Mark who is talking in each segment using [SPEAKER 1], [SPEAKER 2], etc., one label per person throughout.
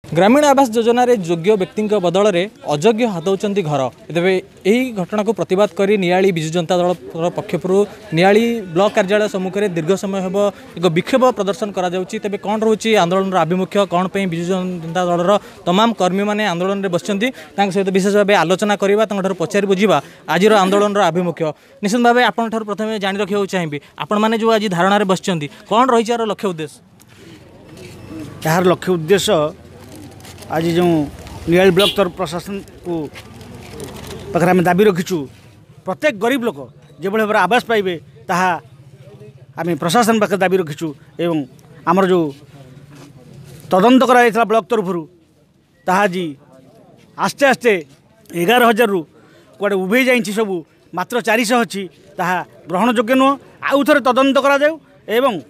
[SPEAKER 1] ग्रामीण आवास योजना रे योग्य व्यक्ति बदल में अयोग्य हाथौंट घर तेरे यही घटना को प्रतिवाद कर नियाली विजु जनता दल पक्षर नियाली ब्लॉक कार्यालय सम्मुखें दीर्घ समय हम एक विक्षोभ प्रदर्शन करा तेज कौन रोचे आंदोलन आभिमुख्य कौन पर विजु जनता दल तमाम कर्मी मैंने आंदोलन में बसती सहित विशेष भाव आलोचना करवा पचारि बुझा आज आंदोलन आभिमुख्य निश्चित भाव आपन प्रथम जाणी रखा चाहिए आपण मैंने जो आज धारणा बस कौन रही लक्ष्य उद्देश्य
[SPEAKER 2] यार लक्ष्य उद्देश्य आज जो नियाली ब्लॉक तरफ प्रशासन को पाखे आम दाबी रखीचु प्रत्येक गरीब लोक जो भाव आवास पाइबे ताहा आम प्रशासन पाखे दाबी रखीचु एवं आमर जो तदंत करा ब्लॉक तरफ ताहा जी आस्ते आस्ते 11,000 रु कड़े उभे जाइए सबू मात्र 400 अच्छी ताहा ग्रहण योग्य नुह आउ थे तदंत करा एवं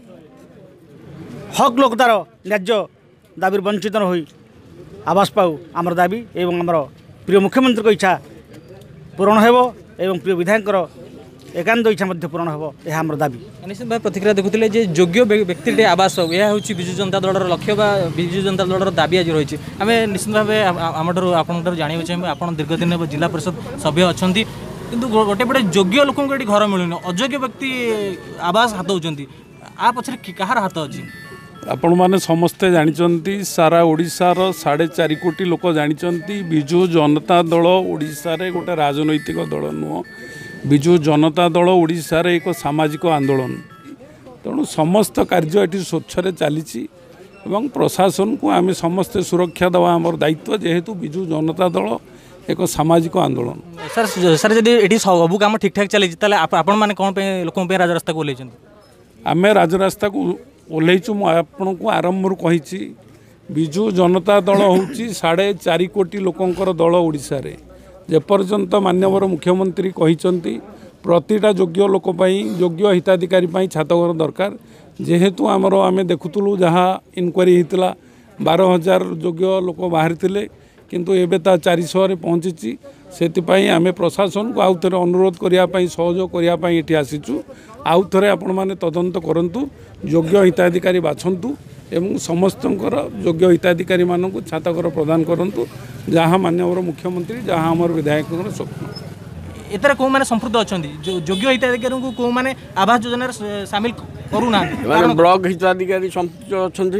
[SPEAKER 2] हक लोक तार न्याज्य दाबी वंचित न होई आवास पाऊ आमर दाबी एवं आमर प्रिय मुख्यमंत्री को इच्छा पूरण हेबो एवं प्रिय विधायक एकांत इच्छा पूरण हेबो यह आमर दाबी।
[SPEAKER 1] निश्चित भाव प्रतिक्रिया देखुले जे योग्य व्यक्ति आवास पाऊ यह हूँ विजु जनता दल लक्ष्य बा विजु जनता दल दाबी आज रही आम निश्चित भाव आम आपंठ जानवा चाहिए आप दीर्घ दिन जिला परिषद सभ्य अच्छा किंतु गोटे पटे योग्य लोक घर मिलूनी अयोग्य व्यक्ति आवास हाथौंट आ पछरे कहार हाथ अच्छी
[SPEAKER 3] आपण माने समस्ते जानिचंती सारा ओडिशार 4.5 कोटी लोक जानिचंती विजु जनता दल ओडिशा रे गोटे राजनैतिक दल नुह विजु जनता दल ओडिशा रे एक सामाजिक आंदोलन तेणु समस्त कार्य ये स्वच्छ चली प्रशासन को आम समस्ते सुरक्षा देवा आमर दायित्व जेहेतु विजु जनता दल एक सामाजिक आंदोलन।
[SPEAKER 1] सर सर जब ये सब कम ठीक ठाक चली आपण मैंने कौन लोक राजरास्ता को ओल्ल
[SPEAKER 3] आम राजरास्ता को ओल्लैचु आपण को आरंभ कही विजु जनता दल हूँ 4.5 कोटी लोकंकर दल ओडिशा रे जेपर्यंत माननीय मुख्यमंत्री कहते प्रतिटा योग्य लोक योग्य हिताधिकारी छातघर दरकार जेहेतु आमर आम देखुलु जहाँ इनक्वारी होता 12,000 योग्य लोक बाहरी थे किंतु एबे ता 400 रे पहुँची से आम प्रशासन को आउ थे अनुरोध करने सहयोग करने ये आसीचु आउ थे आपण मैंने तदंत करूँ योग्य हिताधिकारी बाछंतु एवं समस्त योग्य हिताधिकारी मानक छातघर प्रदान करूँ जहाँ माननीय मुख्यमंत्री जहाँ आमर विधायक स्वप्न
[SPEAKER 1] एतर कौ माने संपुक्त अच्छा योग्य हिताधिकारी को कौ माने आवास योजना सामिल करूना
[SPEAKER 4] ब्लॉक हिताधिकारी संपुक्त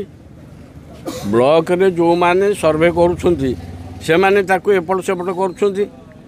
[SPEAKER 4] अच्छा ब्लॉक रे जो माने सर्वे करुछंती से माने ताकू एपट सेपट करुछंती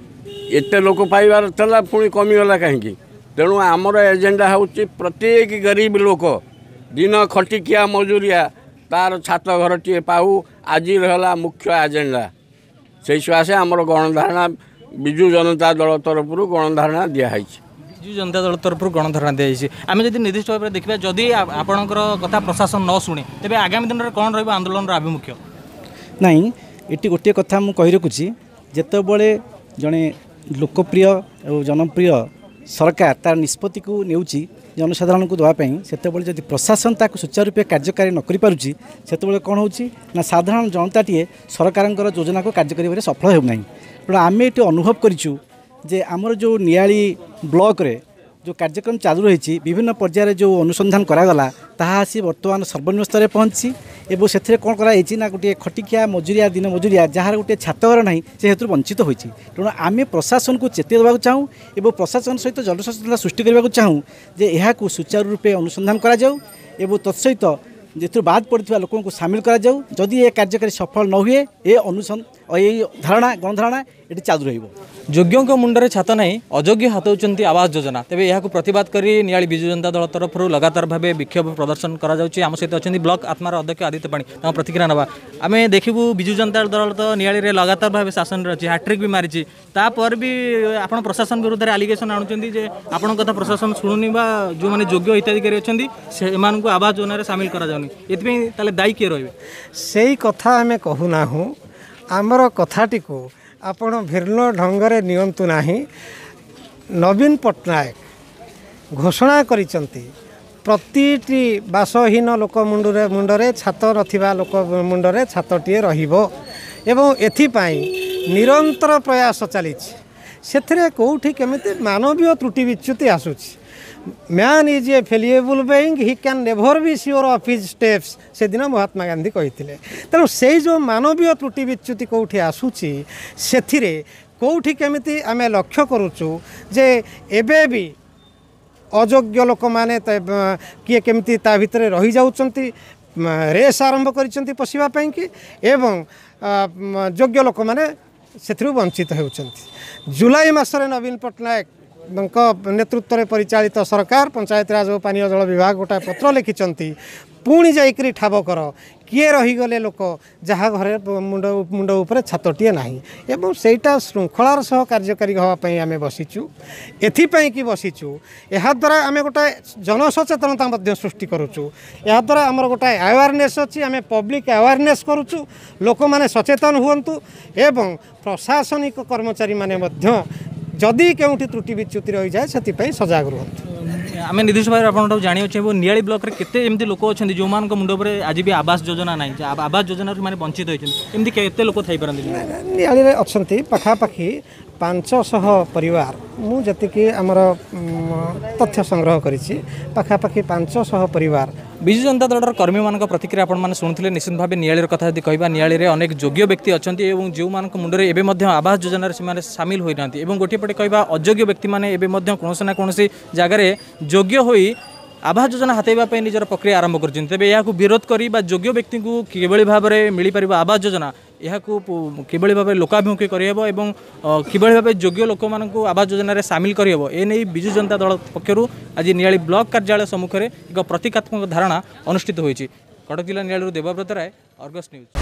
[SPEAKER 4] एते लोक पाइबार तला पुणी कमीगला कहीं तेणु आमर एजेंडा हूँ प्रत्येक गरीब लोक दिन खटिकिया मजूरिया तार छात घर टे पाऊ आज रहा मुख्य एजेंडा से सकाशे आमर गणधारणा विजु जनता दल तरफ गणधारणा दिखाई
[SPEAKER 1] विजु जनता दल तरफ गणधारणा दिखाई आम जब निर्दिष्ट भाव में देखा जदि आपणकर कथा प्रशासन न शुणे तेज आगामी दिन में कौन रहा आंदोलन आभिमुख्य
[SPEAKER 2] नहीं ये गोटे कथा मुझे कही रखुची जितेबले जड़े लोकप्रिय और जनप्रिय सरकार तार निष्पत्ति को नेउची जनसाधारण को देवाई से जब प्रशासन ताक सुचारू रूपे कार्यकारी न करें से कौन होना साधारण जनताटीए सरकार योजना को कार्यकारी सफल होना तेणु आम ये अनुभव करूँ जे आमर जो नियाली ब्लॉक रे जो कार्यक्रम चालू रही विभिन्न पर्यायर जो अनुसंधान करागला ताहा आसी बर्तमान सर्वनिम्न स्तर पहुँची एवं से कौन कराई ना गोटे खटिकिया मजूरिया दिन मजूरिया जहाँ गोटे छातघर ना से हेतु वंचित होती तेणु आम प्रशासन को चेत देवा चाहूँ एवं प्रशासन सहित जनसचेतना सृष्टि करने को चाहूँ जे यहाँ सुचारू रूपे अनुसंधान करा तत्सहित जो बाद पड़ता लोक को सामिल करा ये कार्यकारी सफल न हुए ये ये धारणा गणधारणा ये चालू
[SPEAKER 1] योग्यों मुंडे छात नहीं अयोग्य हाथौंट आवास योजना तेज यह प्रतिवाद कर नियाली विजु जनता दल तरफ लगातार भाव विक्षोभ प्रदर्शन करा आम सहित अच्छा ब्लॉक आत्मार अध्यक्ष आदित्य पाणी प्रतिक्रिया ना आम देखू विजु जनता दल तो नियाली लगातार भाव शासन अच्छी हाट्रिक भी मारी तापर भी आप प्रशासन विरुद्ध आलिगेसन आणुंट आपण कथा प्रशासन शुणुनी जो मैंने योग्य हिताधिकारी अच्छा से आवास योजना सामिल करा दायी किए रही
[SPEAKER 5] से कथा आम कहूना आमर कथाटी को आपण भिन्न ढंगरे नियंतु नाही नवीन पट्टनायक घोषणा करिसंती प्रतिटी बासहीन लोक मुंडरे छात नथिबा लोक मुंडरे छातटीए रहिबो एवं एथिपाई निरंतर प्रयास चली से कौटी केमिति मानवीय त्रुटि विच्युति आसुछि man is a fallible being he can never be sure of his steps से दिन महात्मा गांधी कहते तेणु से जो मानवीय त्रुटि विच्युति कौटी आसूची से कौटी केमिति आमे लक्ष्य करुचु जे एबे भी अयोग्य लोक मैंने किए केमिति ता भितर रही जाउचंती रेस आरंभ करिसंती पशिबा कि एवं योग्य लोक मैंने से वंचित होउचंती। जुलाई मासरे नवीन पट्टनायक नेतृत्व में परिचालित सरकार पंचायत राज और पानीय जल विभाग गोटाए पत्र लिखिंट पुणी जाइकरी ठाब कर किए रहीगले लोक जहाँ घरे मुंड मुंड उपर छातटीए ना एवं सेटा श्रृंखलार सह कार्यकारी हाँपाई आम बसीचु एथिपाई कि बसीचु याद्वारा आम गोटाए जनसचेतनता सृष्टि करुचु याद्वारा आमर गोटाए अवेयरनेस अच्छी आम पब्लिक अवेयरनेस करुचु लोक मैंने सचेतन हुंतु एवं प्रशासनिक कर्मचारी माने जदि केउठी त्रुटि विच्युति रही जाए से सजग रुहतु।
[SPEAKER 1] आम निर्दिष्ट भाव आप जाना चाहिए नियाली ब्लॉक रे केते एमती लोक अच्छा जो मान मुंड पर आज भी आवास योजना ना आवास योजना माने वंचित होती केते लोक थी पारती
[SPEAKER 5] नियाली अच्छा पखापाखि 500 परिवार मुझे आमर तथ्य संग्रह करिछि पखापाखि 500 परिवार
[SPEAKER 1] विजु जनता दल कर्मी मान प्रतिक्रिया आपने शुणुते निश्चित भाव नियाली कथा यदि कहवा नियाली अनेक योग्य व्यक्ति अच्छा जो मान मुंडे एवं आवास योजन से सामिल होना गोटे पटे कहवा अयोग्य व्यक्ति मैंने कौन ना कौन जगार योग्य होई आवास योजना हाथाइवाई निजर प्रक्रिया आरंभ कर तेज यहाँ विरोध कर योग्य व्यक्ति को किभली भाव में मिल पार आवास योजना यहाँ किभली भाव लोकाभिमुखी करहब एवं किभली भाव योग्य लोक मानू आवास योजन सामिल करहब एने विजु जनता दल पक्षर आज नियाली ब्लॉक कार्यालय सम्मुखें एक प्रतीकात्मक धारणा अनुष्ठित होती। कटक जिला नियाली देवव्रत राय, अर्गस न्यूज।